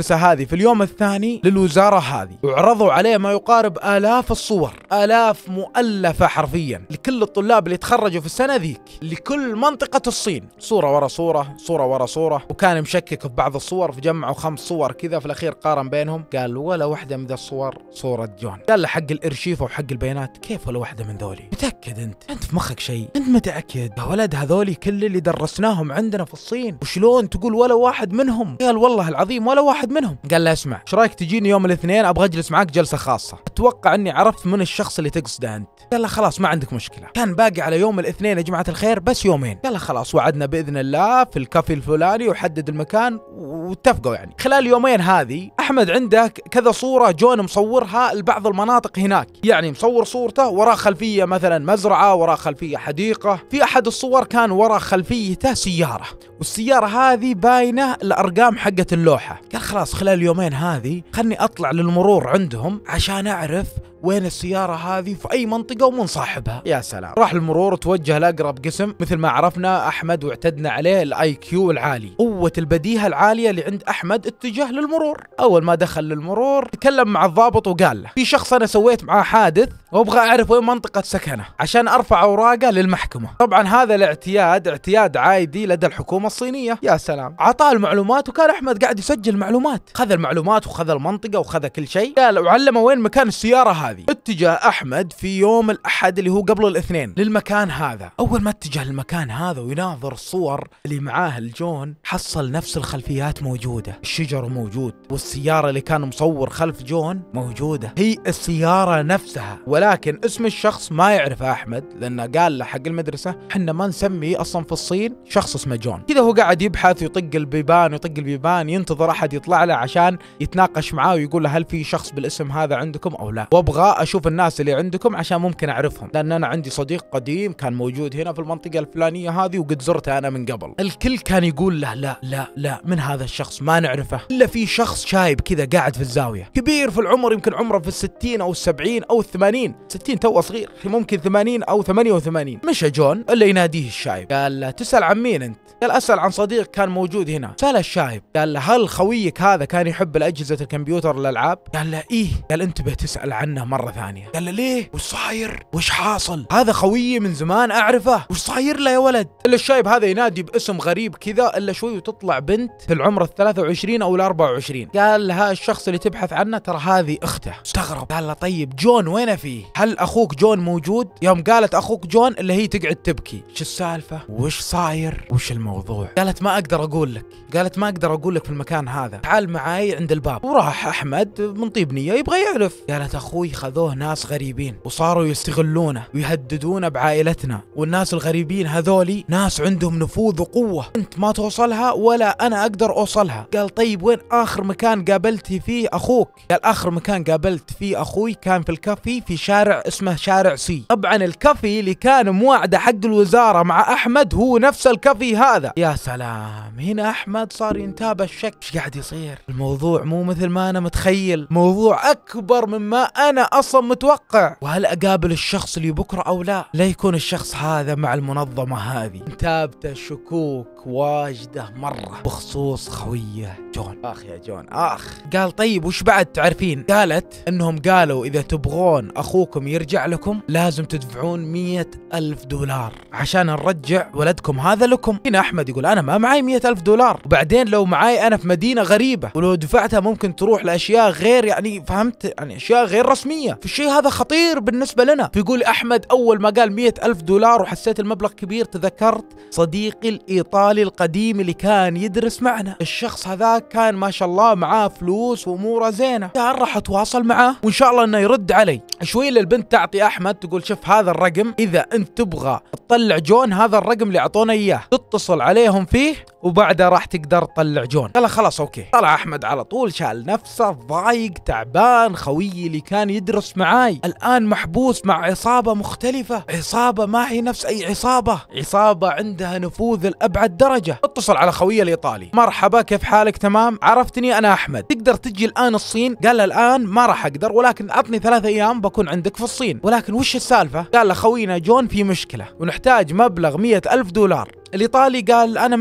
المدرسة هذه في اليوم الثاني للوزارة هذه، وعرضوا عليه ما يقارب آلاف الصور، آلاف مؤلفة حرفيا لكل الطلاب اللي تخرجوا في السنة ذيك لكل منطقة الصين، صورة ورا صورة، صورة ورا صورة، وكان مشكك في بعض الصور فجمعوا 5 صور كذا، في الأخير قارن بينهم قال ولا واحدة من ذا الصور صورة جون. قال له حق الارشيف وحق البيانات كيف ولا واحدة من ذولي؟ متأكد انت في مخك شيء؟ انت متأكد؟ يا ولد هذولي كل اللي درسناهم عندنا في الصين، وشلون تقول ولا واحد منهم؟ قال والله العظيم ولا واحد منهم. قال له اسمع، ايش رايك تجيني يوم الاثنين ابغى اجلس معك جلسة خاصة، اتوقع اني عرفت من الشخص اللي تقصده انت. قال له خلاص ما عندك مشكلة. كان باقي على يوم الاثنين يا جماعة الخير بس يومين. قال له خلاص وعدنا بإذن الله في الكافي الفلاني، وحدد المكان واتفقوا. يعني خلال اليومين هذه أحمد عنده كذا صورة جون مصورها لبعض المناطق هناك، يعني مصور صورته وراه خلفية مثلا مزرعة، وراه خلفية حديقة. في أحد الصور كان وراه خلفيته سيارة، والسيارة هذه باينة الأرقام حقت اللوحة. قال خلاص خلال اليومين هذه خلني أطلع للمرور عندهم عشان أعرف وين السيارة هذه في أي منطقة ومن صاحبها. يا سلام. راح المرور وتوجه لأقرب قسم، مثل ما عرفنا أحمد واعتدنا عليه الآي كيو العالي، قوة البديهة العالية اللي عند أحمد اتجه للمرور. أول ما دخل للمرور تكلم مع الضابط وقال له في شخص أنا سويت معاه حادث وأبغى أعرف وين منطقة سكنه عشان أرفع أوراقه للمحكمة. طبعا هذا الاعتياد اعتياد عادي لدى الحكومة الصينية. يا سلام. عطاه المعلومات وكان أحمد قاعد يسجل المعلومات، خذ المعلومات وخذ المنطقة وخذ كل شيء. قال وعلمه وين مكان السيارة هذه. اتجه أحمد في يوم الأحد اللي هو قبل الاثنين للمكان هذا. أول ما اتجه للمكان هذا ويناظر الصور اللي معاه الجون، حصل نفس الخلفيات موجودة، الشجر موجود، والسيارة اللي كان مصور خلف جون موجودة، هي السيارة نفسها، ولكن اسم الشخص ما يعرفه أحمد، لأنه قال له حق المدرسة حنا ما نسمي أصلا في الصين شخص اسمه جون. كذا هو قاعد يبحث ويطق البيبان ينتظر أحد يطلع له عشان يتناقش معاه ويقول له هل في شخص بالاسم هذا عندكم أو لا، وأبغى أشوف الناس اللي عندكم عشان ممكن أعرفهم، لأن أنا عندي صديق قديم كان موجود هنا في المنطقة الفلانية هذه وقد زرته أنا من قبل. الكل كان يقول له لا لا لا، من هذا الشخص ما نعرفه، إلا في شخص شايب كذا قاعد في الزاوية، كبير في العمر، يمكن عمره في 60 أو 70 أو 80، 60 تو صغير، ممكن 80 أو 88. مشى جون إلا يناديه الشايب، قال له تسأل عن مين أنت؟ قال أسأل عن صديق كان موجود هنا. سأل الشايب قال له هل خويك هذا كان يحب الأجهزة الكمبيوتر الألعاب؟ قال له إيه. قال انتبه تسأل عنه مرة ثانية. قال له ليه؟ وش صاير؟ وش حاصل؟ هذا خويي من زمان أعرفه، وش صاير له يا ولد؟ إلا الشايب هذا ينادي باسم غريب كذا، إلا شوي وتطلع بنت في العمر 23 أو 24. قال لها الشخص اللي تبحث عنه ترى هذه أخته. استغرب. قال له طيب جون وين فيه؟ هل أخوك جون موجود؟ يوم قالت أخوك جون إلا هي تقعد تبكي. وش السالفة؟ وش صاير؟ وش الموضوع؟ قالت ما أقدر أقول لك. قالت ما أقدر أقول لك في المكان هذا، تعال معاي عند الباب. وراح أحمد من طيب نية يبغى يعرف. قالت أخوي خذوه ناس غريبين وصاروا يستغلونه ويهددونه بعائلتنا، والناس الغريبين هذولي ناس عندهم نفوذ وقوة أنت ما توصلها ولا أنا أقدر أوصلها. قال طيب وين آخر مكان قابلتي فيه أخوك؟ قال آخر مكان قابلت فيه أخوي كان في الكافي في شارع اسمه شارع سي. طبعا الكافي اللي كان مواعده حق الوزارة مع أحمد هو نفس الكافي هذا. يا سلام. هنا أحمد صار ينتابه الشك، ايش قاعد يصير؟ الموضوع مو مثل ما أنا متخيل، موضوع أكبر مما أنا أصلا متوقع. وهل أقابل الشخص اللي بكرة أو لا يكون الشخص هذا مع المنظمة هذه؟ انتابته شكوك واجدة مرة بخصوص خويه جون. آخ يا جون آخ. قال طيب وش بعد تعرفين؟ قالت إنهم قالوا إذا تبغون أخوكم يرجع لكم لازم تدفعون 100,000 دولار عشان نرجع ولدكم هذا لكم. هنا أحمد يقول أنا ما معي 100,000 دولار، وبعدين لو معاي أنا في مدينة غريبة ولو دفعتها ممكن تروح لأشياء غير يعني فهمت يعني أشياء غير رسمية، فالشيء هذا خطير بالنسبة لنا. فيقول أحمد أول ما قال 100,000 دولار وحسيت المبلغ كبير تذكرت صديقي الإيطالي القديم اللي كان يدرس معنا. الشخص هذا كان ما شاء الله معاه فلوس وأموره زينة، قال راح أتواصل معاه وإن شاء الله إنه يرد علي. شوي للبنت تعطي أحمد تقول شوف هذا الرقم، إذا أنت تبغى تطلع جون هذا الرقم اللي أعطونا إياه تتصل عليهم فيه وبعدها راح تقدر تطلع جون. قال خلاص أوكي. طلع أحمد على طول، شال نفسه ضايق تعبان، خويي اللي كان يدرس معاي الآن محبوس مع عصابة مختلفة، عصابة ما هي نفس أي عصابة، عصابة عندها نفوذ لأبعد درجة. اتصل على خويه الإيطالي، مرحبا كيف حالك؟ تمام، عرفتني أنا أحمد، تقدر تجي الآن الصين؟ قال له الآن ما راح أقدر ولكن عطني 3 أيام بكون عندك في الصين. ولكن وش السالفة؟ قال له خوينا جون في مشكلة ونحتاج مبلغ 100,000 دولار. الإيطالي قال أنا من وين أجيب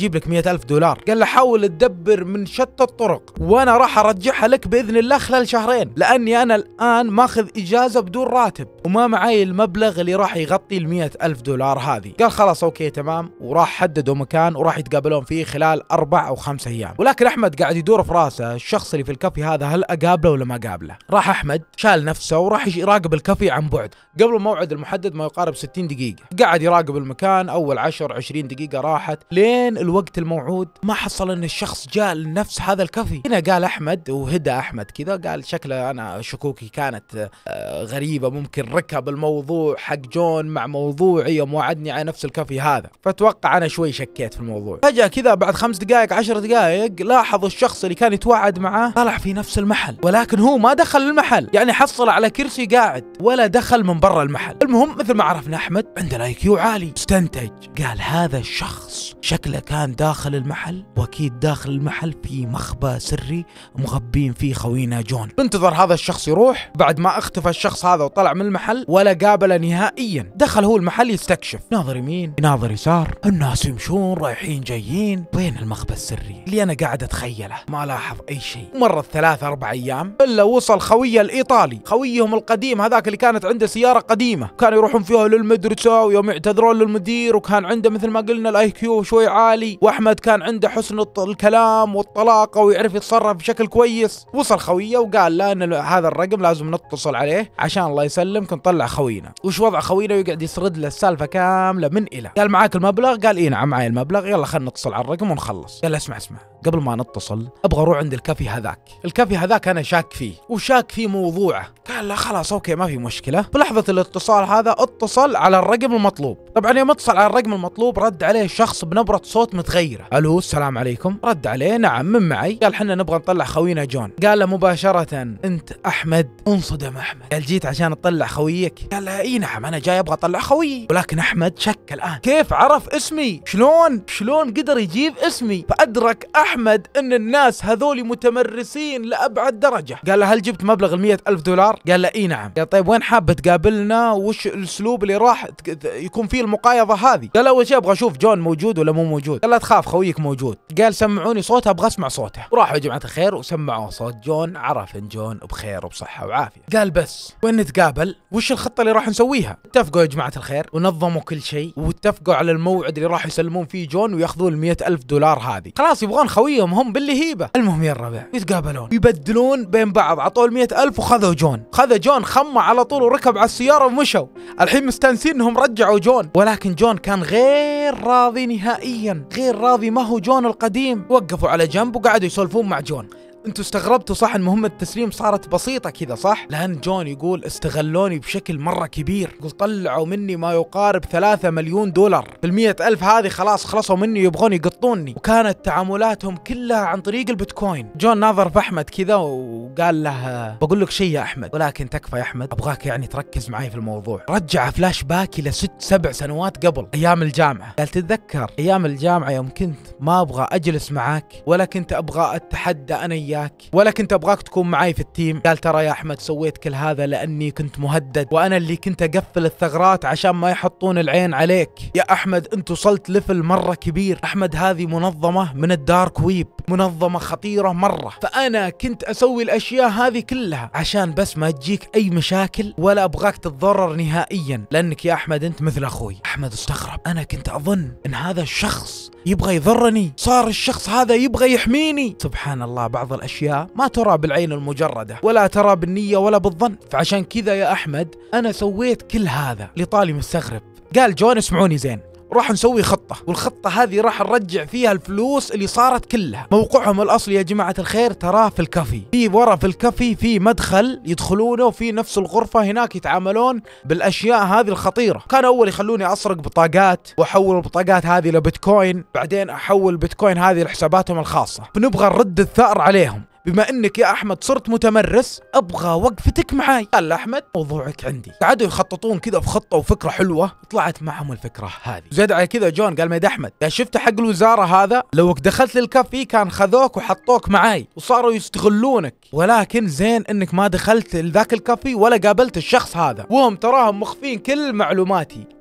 اجيب لك 100,000 دولار. قال له حاول تدبر من شتى الطرق وانا راح ارجعها لك باذن الله خلال شهرين، لاني انا الان ماخذ اجازه بدون راتب وما معي المبلغ اللي راح يغطي ال 100,000 دولار هذه. قال خلاص اوكي تمام، وراح حددوا مكان وراح يتقابلون فيه خلال 4 أو 5 ايام. ولكن احمد قاعد يدور في راسه الشخص اللي في الكافي هذا هل اقابله ولا ما اقابله. راح احمد شال نفسه وراح يراقب الكافي عن بعد قبل الموعد المحدد ما يقارب 60 دقيقه. قاعد يراقب المكان، اول 10 20 دقيقه راحت لين الوقت الموعود ما حصل ان الشخص جاء لنفس هذا الكافي. هنا قال احمد وهدى احمد كذا، قال شكله انا شكوكي كانت غريبه، ممكن ركب الموضوع حق جون مع موضوعي يوم وعدني على نفس الكافي هذا، فتوقع انا شوي شكيت في الموضوع. فجأة كذا بعد 5 دقائق 10 دقائق لاحظ الشخص اللي كان يتوعد معاه طلع في نفس المحل، ولكن هو ما دخل المحل، يعني حصل على كرسي قاعد ولا دخل من برا المحل. المهم مثل ما عرفنا احمد عنده الاي كيو عالي، استنتج قال هذا الشخص شكله كان داخل المحل، واكيد داخل المحل في مخبأ سري مغبين فيه خوينا جون. انتظر هذا الشخص يروح، بعد ما اختفى الشخص هذا وطلع من المحل ولا قابله نهائيا، دخل هو المحل يستكشف، ناظر يمين ناظر يسار، الناس يمشون رايحين جايين، وين المخبأ السري اللي انا قاعد اتخيله؟ ما لاحظ اي شيء. مرت 3 4 ايام الا وصل خويه الايطالي، خويهم القديم هذاك اللي كانت عنده سياره قديمه كانوا يروحون فيها للمدرسه ويوم يعتذرون للمدير، وكان عنده مثل ما قلنا الاي كيو شوي عالي، واحمد كان عنده حسن الكلام والطلاقه ويعرف يتصرف بشكل كويس. وصل خويه وقال له ان هذا الرقم لازم نتصل عليه عشان الله يسلمك نطلع خوينا. وش وضع خوينا؟ ويقعد يسرد له السالفه كامله من الى. قال معاك المبلغ؟ قال اي نعم معي المبلغ، يلا خلينا نتصل على الرقم ونخلص. قال اسمع قبل ما نتصل ابغى اروح عند الكافي هذاك، الكافي هذاك انا شاك فيه وشاك فيه موضوعه. قال لا خلاص اوكي ما في مشكله. بلحظه الاتصال هذا اتصل على الرقم المطلوب. طبعا يوم اتصل على الرقم المطلوب رد عليه شخص بنبره صوت متغيره، الو السلام عليكم. رد عليه نعم من معي. قال حنا نبغى نطلع خوينا جون. قال له مباشره انت احمد؟ انصدم احمد، قال جيت عشان تطلع خويك؟ قال له اي نعم انا جاي ابغى اطلع خويي. ولكن احمد شك الان، كيف عرف اسمي؟ شلون قدر يجيب اسمي؟ فادرك احمد ان الناس هذول متمرسين لابعد درجه. قال له هل جبت مبلغ ال 100,000 دولار؟ قال له اي نعم. قال طيب وين حاب تقابلنا؟ وش الاسلوب اللي راح يكون فيه المقايضه هذه؟ قال اول شيء ابغى اشوف جون موجود ولا مو موجود. قال لا تخاف خويك موجود. قال سمعوني صوته ابغى اسمع صوته. وراحوا يا جماعه الخير وسمعوا صوت جون، عرف ان جون بخير وبصحه وعافيه. قال بس وين نتقابل؟ وش الخطه اللي راح نسويها؟ اتفقوا يا جماعه الخير ونظموا كل شيء واتفقوا على الموعد اللي راح يسلمون فيه جون وياخذون ال 100,000 دولار هذه. خلاص يبغون خويهم هم باللي هيبه. المهم يا الربع يتقابلون يبدلون بين بعض، عطوا ال 100,000 وخذوا جون. خذ جون خمه على طول وركب على السياره ومشوا. الحين مستانسين انهم رجعوا جون، ولكن جون كان غير راضي نهائيا، غير راضي، ما هو جون القديم. وقفوا على جنب وقعدوا يسولفون مع جون. انتوا استغربتوا صح ان مهمة التسليم صارت بسيطة كذا صح؟ لأن جون يقول استغلوني بشكل مرة كبير، يقول طلعوا مني ما يقارب 3 مليون دولار. بال100,000 هذه خلاص خلصوا مني يبغون يقطوني، وكانت تعاملاتهم كلها عن طريق البيتكوين. جون ناظر في أحمد كذا وقال له بقول لك شيء يا أحمد، ولكن تكفى يا أحمد أبغاك يعني تركز معي في الموضوع. رجع فلاش باك إلى 6 7 سنوات قبل أيام الجامعة. قال تتذكر أيام الجامعة يوم كنت ما أبغى أجلس معاك ولا كنت أبغى أتحدى أنا ولا كنت ابغاك تكون معي في التيم؟ قال ترى يا احمد سويت كل هذا لاني كنت مهدد، وانا اللي كنت اقفل الثغرات عشان ما يحطون العين عليك. يا احمد انت وصلت ليفل مره كبير. احمد هذه منظمه من الدارك ويب، منظمه خطيره مره، فانا كنت اسوي الاشياء هذه كلها عشان بس ما تجيك اي مشاكل ولا ابغاك تتضرر نهائيا، لانك يا احمد انت مثل اخوي. احمد استغرب، انا كنت اظن ان هذا الشخص يبغى يضرني، صار الشخص هذا يبغى يحميني. سبحان الله بعض الاشياء ما ترى بالعين المجردة ولا ترى بالنية ولا بالظن. فعشان كذا يا احمد انا سويت كل هذا. لطالي مستغرب. قال جون اسمعوني زين، راح نسوي خطة، والخطة هذه راح نرجع فيها الفلوس اللي صارت كلها. موقعهم الأصلي يا جماعة الخير تراه في الكافي، في ورا في الكافي في مدخل يدخلونه وفي نفس الغرفة هناك يتعاملون بالأشياء هذه الخطيرة. كان أول يخلوني أسرق بطاقات وأحول البطاقات هذه لبيتكوين، بعدين أحول البيتكوين هذه لحساباتهم الخاصة. فنبغى نرد الثأر عليهم. بما انك يا احمد صرت متمرس ابغى وقفتك معاي. قال له احمد موضوعك عندي. قعدوا يخططون كذا في خطه وفكره حلوه، طلعت معهم الفكره هذه. زاد على كذا جون قال ميد احمد، قال شفت حق الوزاره هذا لو دخلت للكافي كان خذوك وحطوك معاي وصاروا يستغلونك، ولكن زين انك ما دخلت لذاك الكافي ولا قابلت الشخص هذا، وهم تراهم مخفين كل معلوماتي.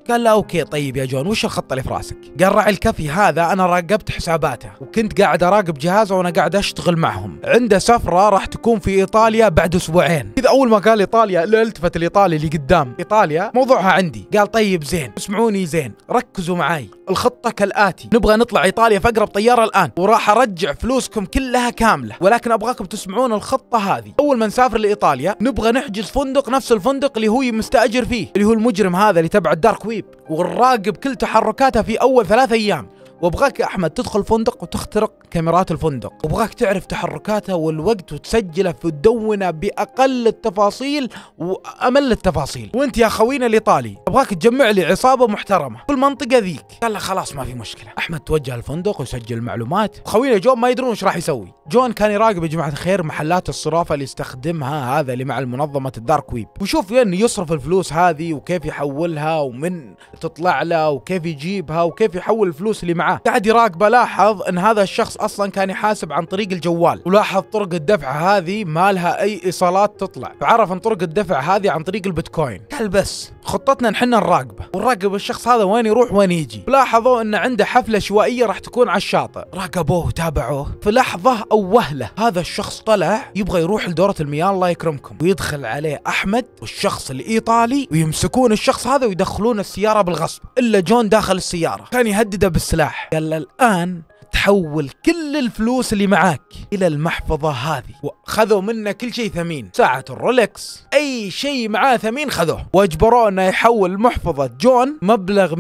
قال له اوكي طيب يا جون وش الخطة اللي في راسك؟ قال راعي الكفي هذا انا راقبت حساباته وكنت قاعد اراقب جهازه وانا قاعد اشتغل معهم، عنده سفرة راح تكون في ايطاليا بعد اسبوعين. اذا اول ما قال ايطاليا التفت الايطالي اللي قدام، ايطاليا موضوعها عندي. قال طيب زين اسمعوني زين ركزوا معاي، الخطة كالآتي، نبغى نطلع ايطاليا في اقرب طيارة الان وراح ارجع فلوسكم كلها كاملة، ولكن ابغاكم تسمعون الخطة هذه. اول ما نسافر لايطاليا نبغى نحجز فندق نفس الفندق اللي هو مستأجر فيه، اللي هو المجرم هذا اللي تبع الدارك ويب، ونراقب كل تحركاته في اول 3 ايام. وابغاك يا احمد تدخل فندق وتخترق كاميرات الفندق، وابغاك تعرف تحركاته والوقت وتسجله في الدونة باقل التفاصيل وامل التفاصيل. وانت يا خوينا الايطالي ابغاك تجمع لي عصابة محترمة في المنطقة ذيك. قال له خلاص ما في مشكلة. احمد توجه الفندق ويسجل المعلومات، وخوينا جون ما يدرون ايش راح يسوي. جون كان يراقب يا جماعة الخير محلات الصرافة اللي يستخدمها هذا اللي مع المنظمة الدارك ويب، ويشوف وين يصرف الفلوس هذه وكيف يحولها ومن تطلع له وكيف يجيبها وكيف يحول الفلوس اللي معاه. قاعد يراقبه، لاحظ ان هذا الشخص اصلا كان يحاسب عن طريق الجوال، ولاحظ طرق الدفع هذه ما لها اي ايصالات تطلع، فعرف ان طرق الدفع هذه عن طريق البيتكوين. قال بس خطتنا نحن نراقبه ونراقب الشخص هذا وين يروح وين يجي. لاحظوا ان عنده حفلة شوائية راح تكون على الشاطئ، راقبوه وتابعوه. في لحظة او وهلة هذا الشخص طلع يبغى يروح لدورة المياه الله يكرمكم، ويدخل عليه احمد والشخص الايطالي ويمسكون الشخص هذا ويدخلون السيارة بالغصب، الا جون داخل السيارة كان يهدده بالسلاح. قال له الان تحول كل الفلوس اللي معاك الى المحفظة هذه، وخذوا منه كل شيء ثمين، ساعة الرولكس اي شيء معاه ثمين خذوه، واجبروه انه يحول محفظة جون مبلغ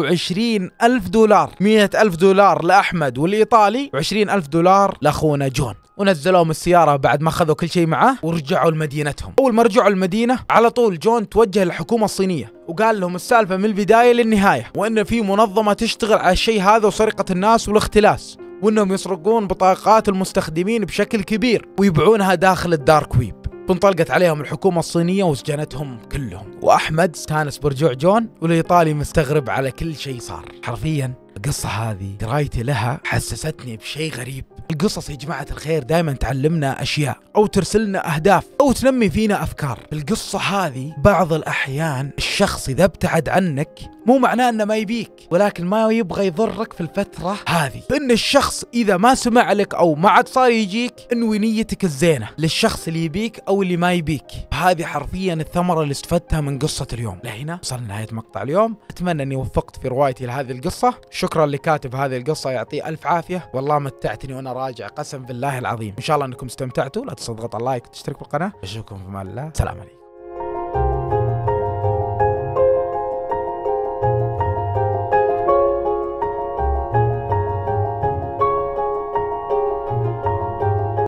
120,000 دولار، 100,000 دولار لاحمد والايطالي و20,000 دولار لاخونا جون. ونزلوه من السيارة بعد ما اخذوا كل شيء معاه ورجعوا لمدينتهم. اول ما رجعوا المدينة على طول جون توجه للحكومة الصينية وقال لهم السالفة من البداية للنهاية، وان في منظمة تشتغل على الشيء هذا وسرقة الناس والاختلاس، وانهم يسرقون بطاقات المستخدمين بشكل كبير ويبيعونها داخل الدارك ويب. فانطلقت عليهم الحكومة الصينية وسجنتهم كلهم، واحمد استانس برجوع جون، والايطالي مستغرب على كل شيء صار. حرفيا القصة هذه قرايتي لها حسستني بشيء غريب. القصص يا جماعة الخير دائما تعلمنا أشياء أو ترسلنا أهداف أو تنمي فينا أفكار. القصة هذه بعض الأحيان الشخص إذا ابتعد عنك مو معناه أنه ما يبيك، ولكن ما يبغى يضرك في الفترة هذه. فإن الشخص إذا ما سمع لك أو ما عاد صار يجيك انوي نيتك الزينة للشخص اللي يبيك أو اللي ما يبيك. هذه حرفيا الثمرة اللي استفدتها من قصة اليوم. لهنا وصلنا لنهاية مقطع اليوم، أتمنى أني وفقت في روايتي لهذه القصة. شكرا لكاتب هذه القصة يعطيه ألف عافية، والله متعتني وأنا راجع قسم بالله العظيم. إن شاء الله أنكم استمتعتوا، لا تنسوا تضغطوا اللايك وتشتركوا بالقناة. أشوفكم في أمان الله، سلام عليكم.